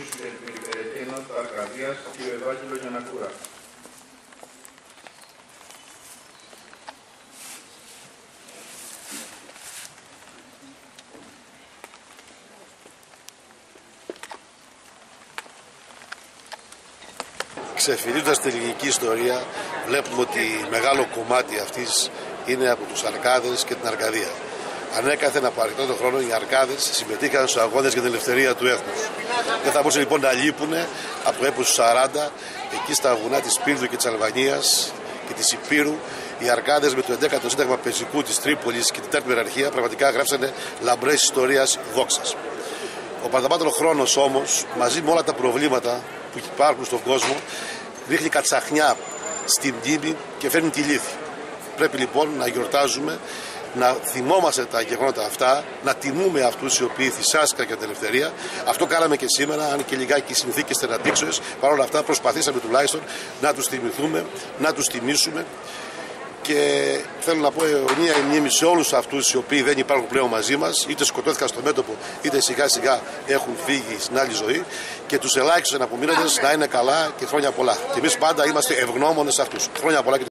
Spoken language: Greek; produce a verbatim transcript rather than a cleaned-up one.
του για την Περιφερειακή Ενότητα Αρκαδίας, κ. Ευάγγελο Γιαννακούρα. Ξεφυρίζοντας την ελληνική ιστορία, βλέπουμε ότι μεγάλο κομμάτι αυτής είναι από τους Αρκάδες και την Αρκαδία. Ανέκαθεν από αρκετό χρόνο οι Αρκάδες συμμετείχαν στους αγώνες για την ελευθερία του έθνους. Δεν θα μπορούσε λοιπόν να λείπουν από το έπος του σαράντα, εκεί στα βουνά της Πύρδου και της Αλβανίας και της Υπήρου, οι Αρκάδες με το έντεκατο Σύνταγμα Πεζικού της Τρίπολης και την τέταρτη Ιεραρχία πραγματικά γράψανε λαμπρές ιστορίας δόξας. Ο παραδαπάτων χρόνος όμως, μαζί με όλα τα προβλήματα που υπάρχουν στον κόσμο, ρίχνει κατσαχνιά στη μνήμη και φέρνει τη λύθη. Πρέπει λοιπόν να γιορτάζουμε, να θυμόμαστε τα γεγονότα αυτά, να τιμούμε αυτούς οι οποίοι θυσιάστηκαν για την ελευθερία. Αυτό κάναμε και σήμερα, αν και λιγάκι οι συνθήκες ήταν αντίξωες. Παρ' όλα αυτά προσπαθήσαμε τουλάχιστον να τους θυμηθούμε, να τους τιμήσουμε. Και θέλω να πω αιωνία η μνήμη σε όλους αυτούς οι οποίοι δεν υπάρχουν πλέον μαζί μας, είτε σκοτώθηκαν στο μέτωπο, είτε σιγά σιγά έχουν φύγει στην άλλη ζωή. Και τους ελάχιστους εναπομείνοντες να είναι καλά και χρόνια πολλά. Και εμείς πάντα είμαστε ευγνώμονες σε αυτούς. Χρόνια πολλά.